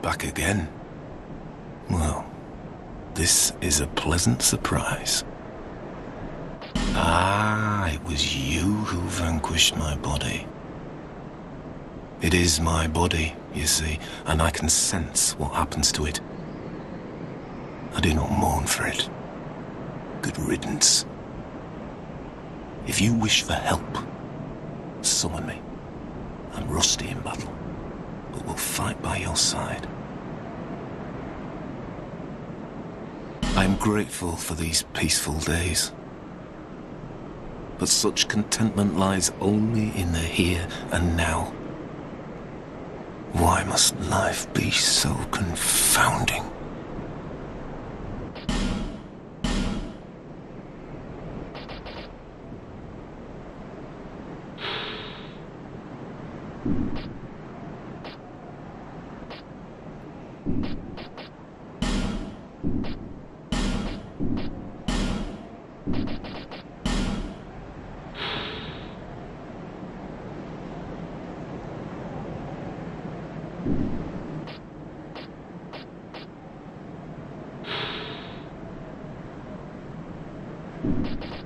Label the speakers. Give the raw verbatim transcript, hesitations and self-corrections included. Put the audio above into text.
Speaker 1: back again. Well, this is a pleasant surprise. Ah, it was you who vanquished my body. It is my body, you see, and I can sense what happens to it. I do not mourn for it. Good riddance. If you wish for help, summon me. I'm rusty in battle, but will fight by your side. I am grateful for these peaceful days. But such contentment lies only in the here and now. Why must life be so confounding?
Speaker 2: You